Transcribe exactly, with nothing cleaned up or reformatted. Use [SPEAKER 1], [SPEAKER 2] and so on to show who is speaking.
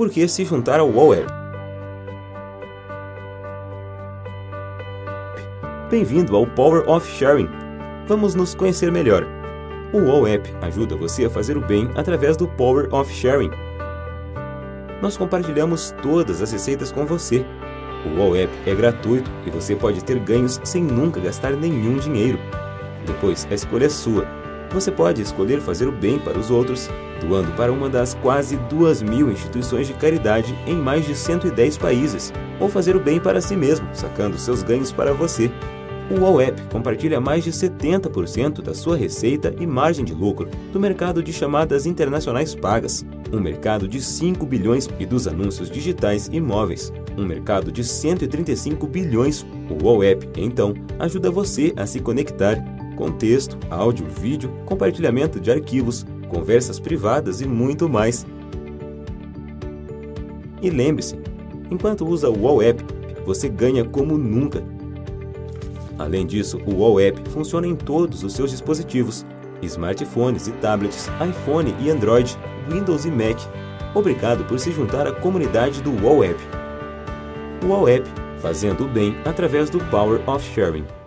[SPEAKER 1] Por que se juntar ao U O L App? Bem-vindo ao Power of Sharing. Vamos nos conhecer melhor. O U O L App ajuda você a fazer o bem através do Power of Sharing. Nós compartilhamos todas as receitas com você. O U O L App é gratuito e você pode ter ganhos sem nunca gastar nenhum dinheiro. Depois, a escolha é sua. Você pode escolher fazer o bem para os outros, doando para uma das quase duas mil instituições de caridade em mais de cento e dez países, ou fazer o bem para si mesmo, sacando seus ganhos para você. O U O L App compartilha mais de setenta por cento da sua receita e margem de lucro do mercado de chamadas internacionais pagas, um mercado de cinco bilhões, e dos anúncios digitais e móveis, um mercado de cento e trinta e cinco bilhões. O U O L App, então, ajuda você a se conectar com texto, áudio, vídeo, compartilhamento de arquivos, conversas privadas e muito mais. E lembre-se, enquanto usa o U O L App, você ganha como nunca. Além disso, o U O L App funciona em todos os seus dispositivos, smartphones e tablets, iPhone e Android, Windows e Mac. Obrigado por se juntar à comunidade do U O L App. O U O L App, fazendo o bem através do Power of Sharing.